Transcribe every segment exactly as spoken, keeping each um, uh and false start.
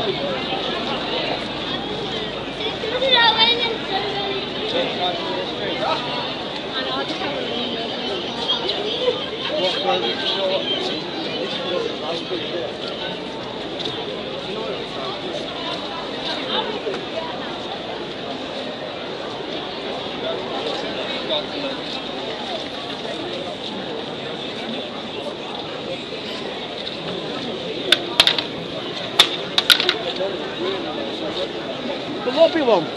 There won't be one.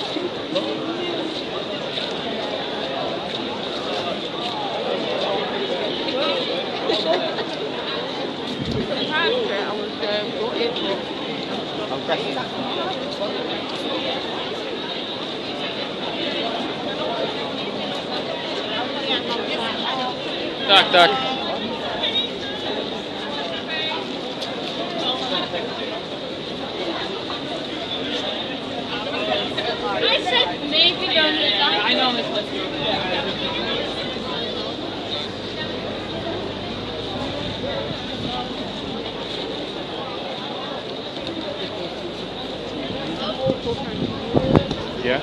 Tak, tak. I said maybe don't do that. I know it's Yeah.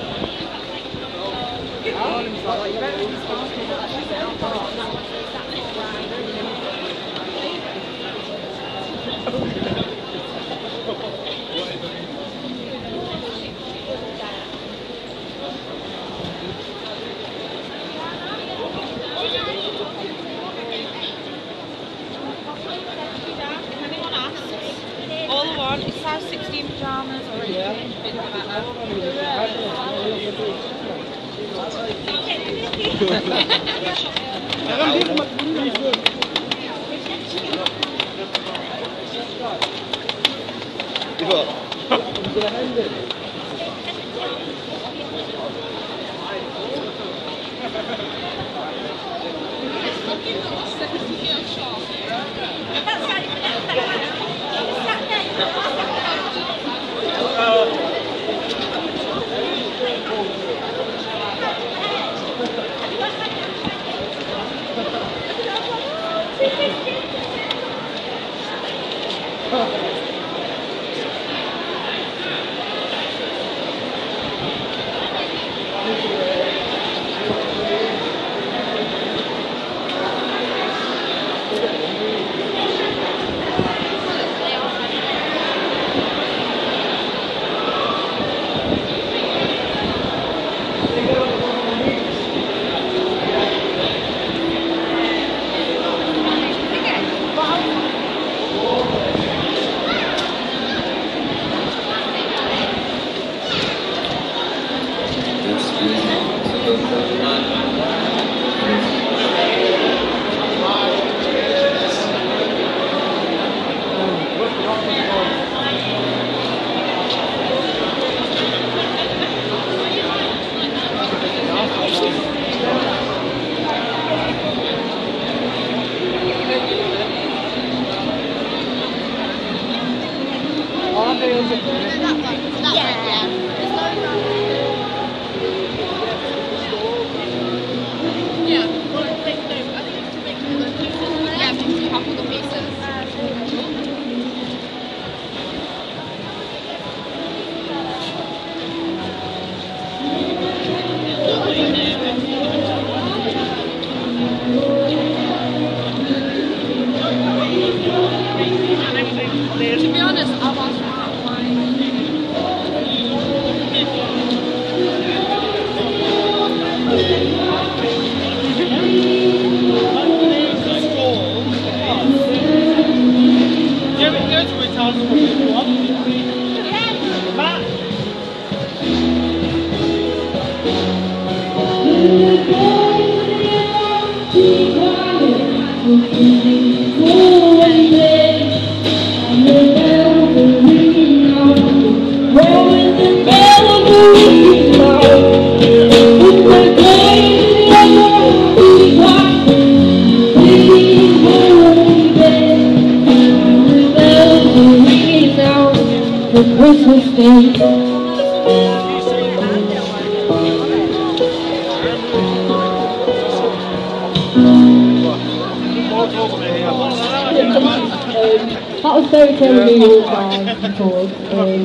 All I want is size sixteen pyjamas or anything big like that. To be honest, I watched Christmas Day. Um, that was Fairy Tale Removal by Chord. Um,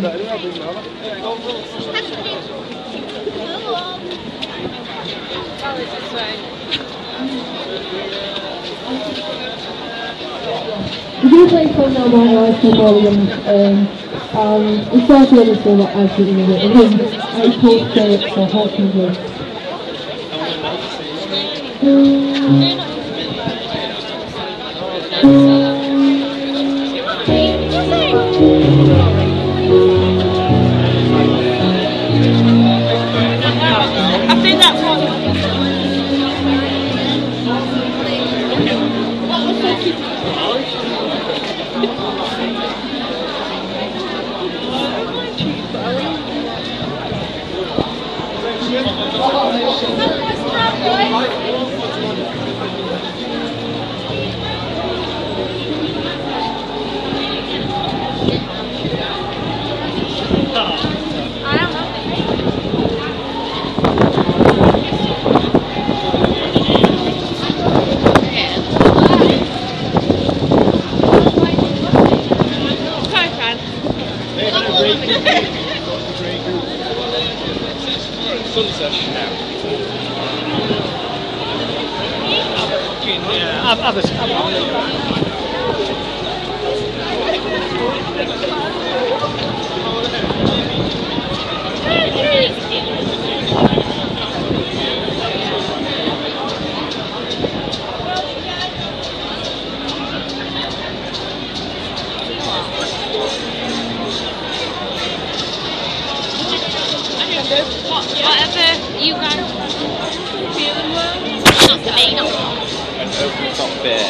we do play Come Now My Eyes before them, um, and we started on the school that I've been in it, and then I told Philip for helping me. I think that's what. Sunset. Yeah, have, have a, have a. Whatever you guys feeling well. Not for me, not for me. And open the top bit.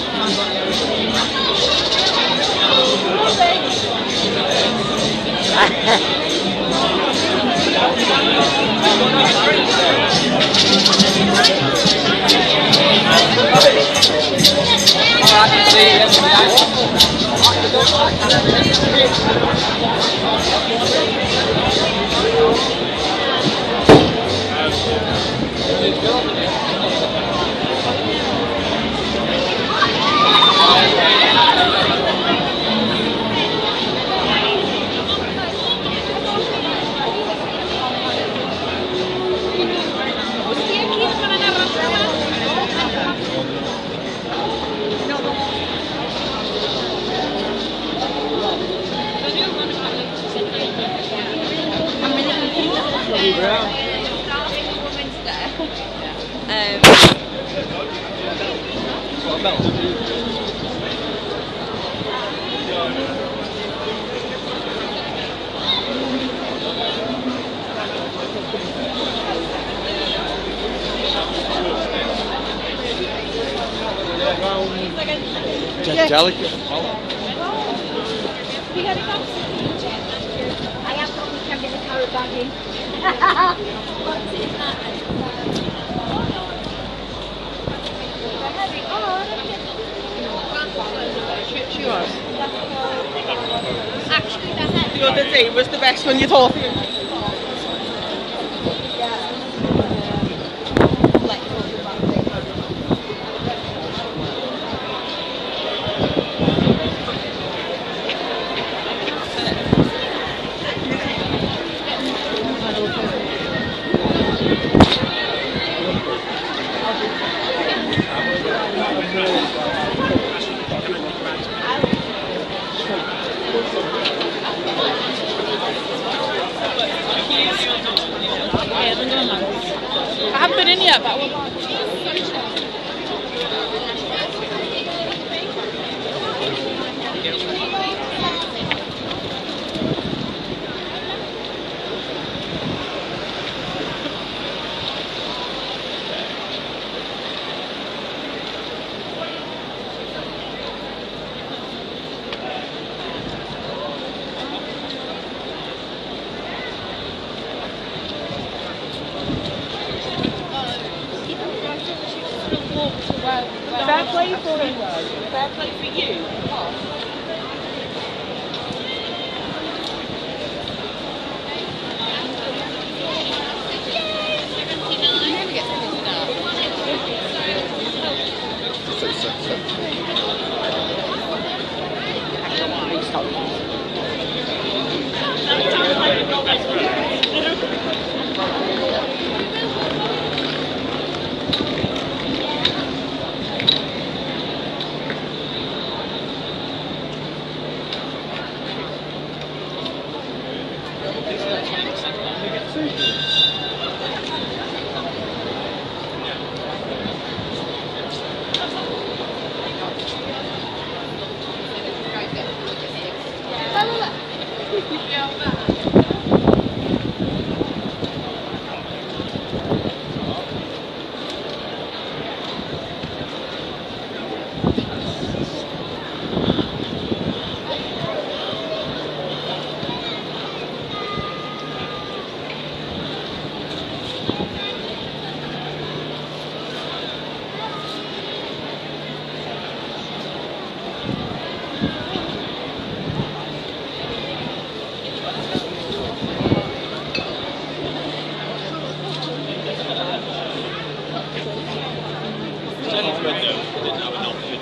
Just delicate. I have got my camera in the carrot bag in. What's in that? She was. Actually, the head. The other day was the best when you thought. I haven't been in yet, but I will. Fair play for you. Fair play for you.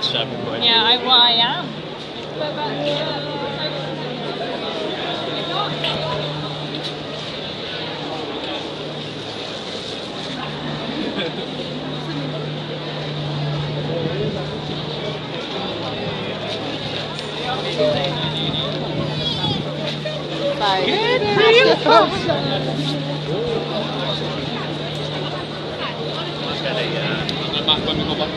seven quid. Yeah, I, well, I am. Good for you folks. Let's get a, uh, a map when we go back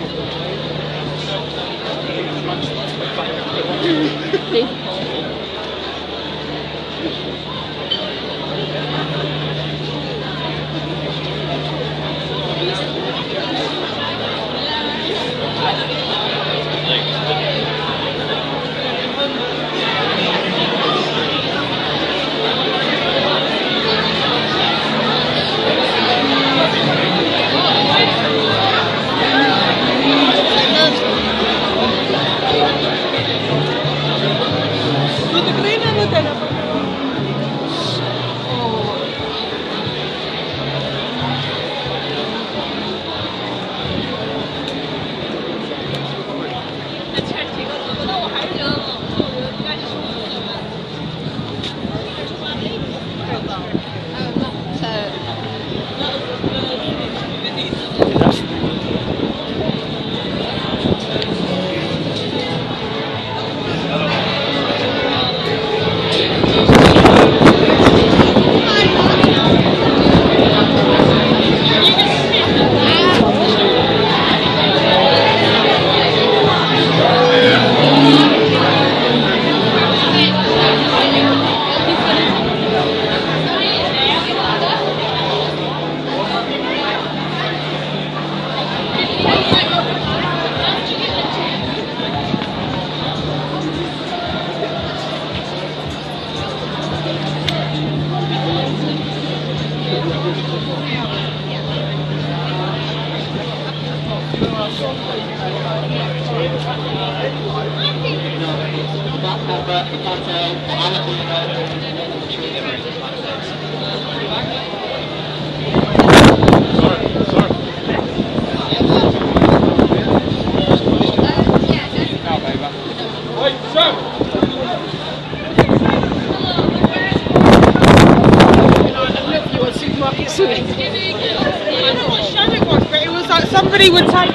somebody would take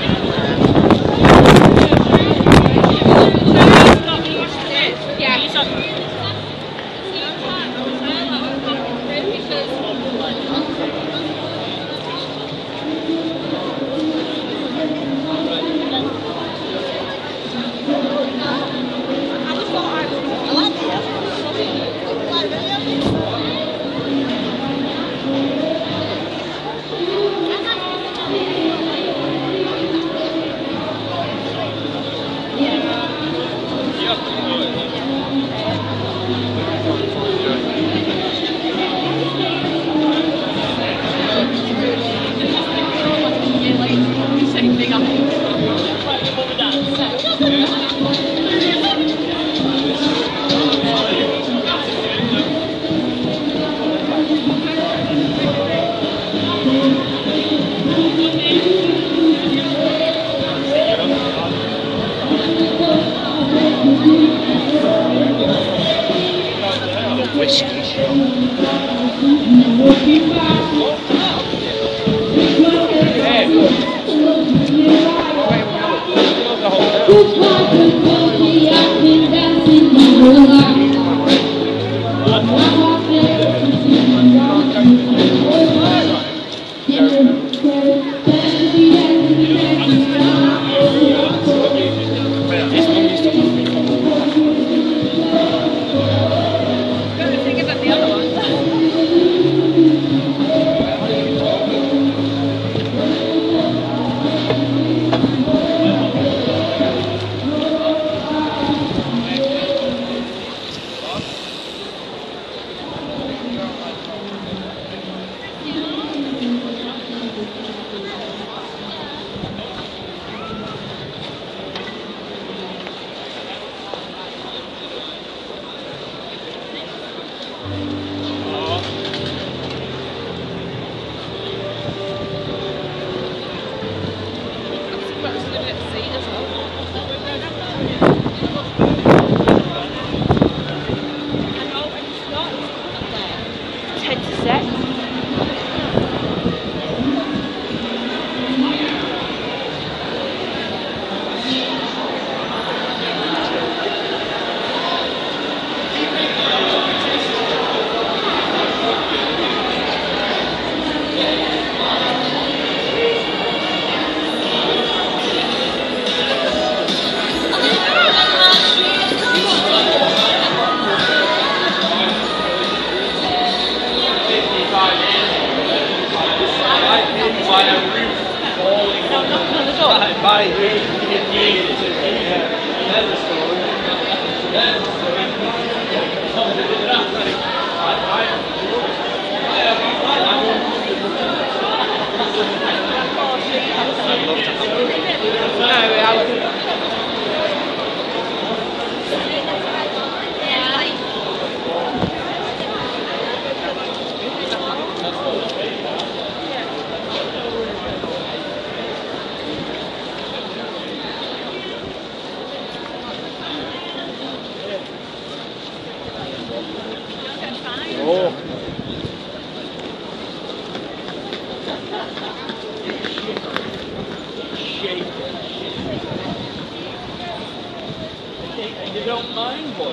You don't mind, boy.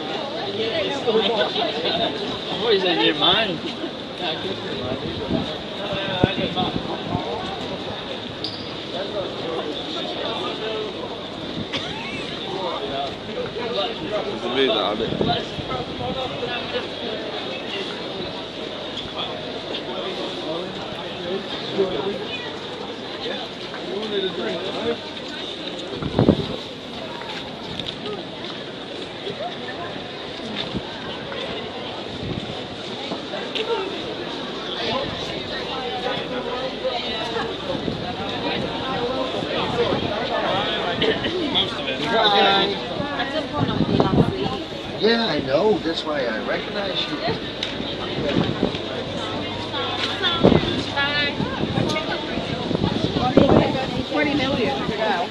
What is in your mind? Move that a bit. Yeah, I know. That's why I recognize you. twenty million to go.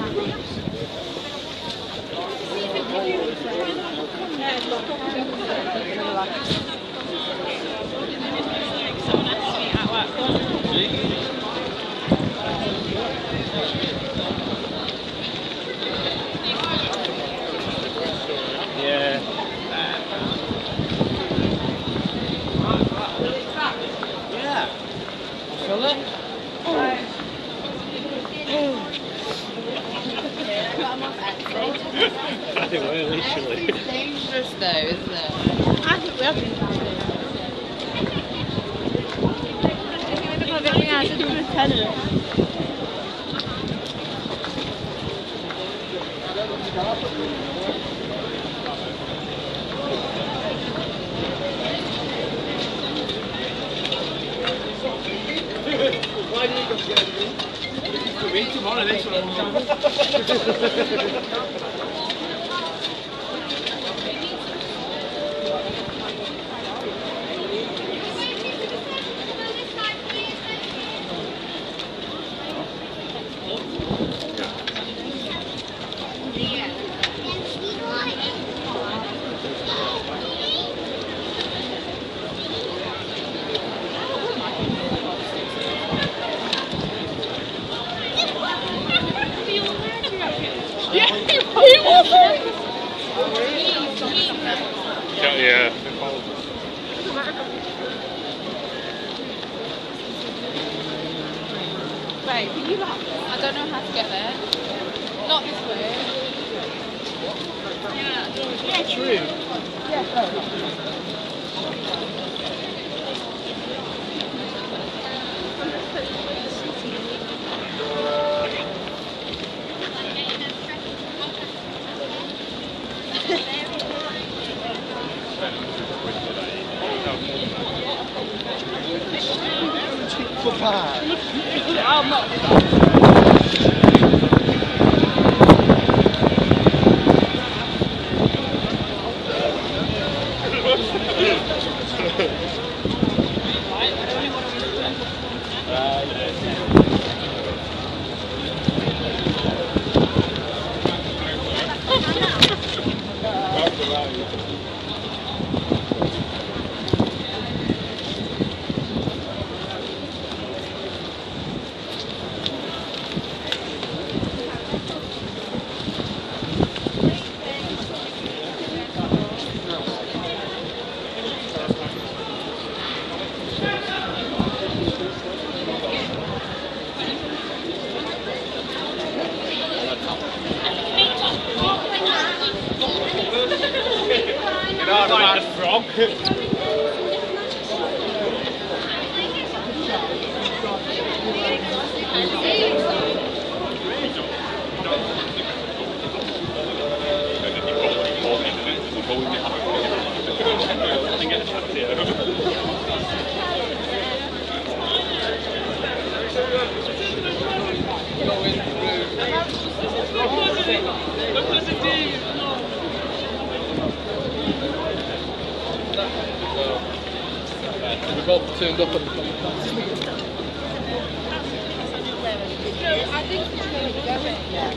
Yeah. Yeah. Fill it? They were literally. It's dangerous though, isn't it? I think we have been Why did you go get it? For me tomorrow, next one. Yeah. Wait, can you like, I don't know how to get there. Not this way. Yeah, true. Yeah, fair enough. I'm not. Like the frog. We both turned up at the same time. I think it's going to go in. Yeah.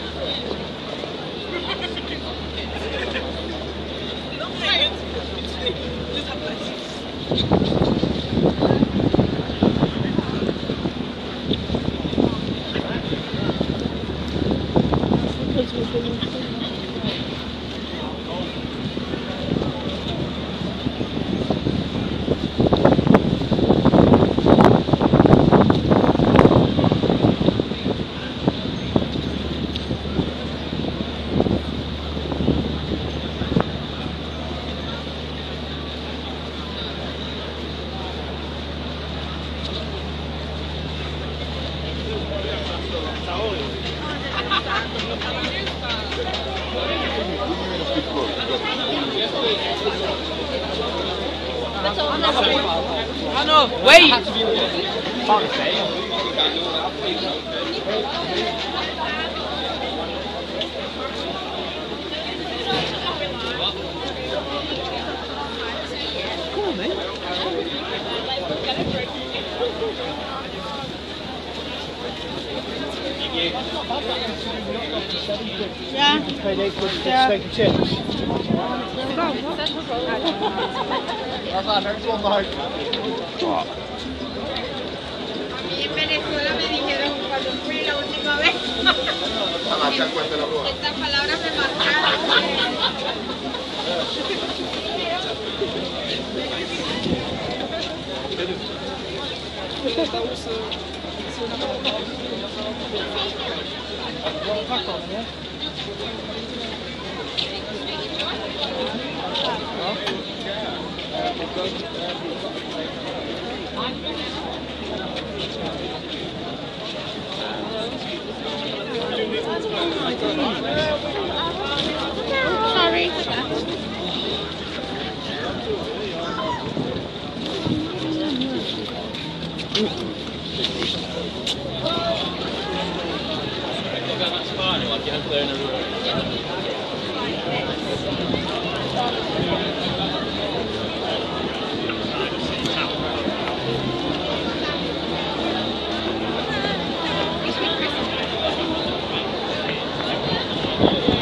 I know, wait! Can't say. Yeah. You paid eight quid for Yeah. steak and chips. That's not her one night. En Venezuela me dijeron cuando fui la última vez. Estas palabras me marcaron. Sorry. That's fine, like you have there in a room. Thank you.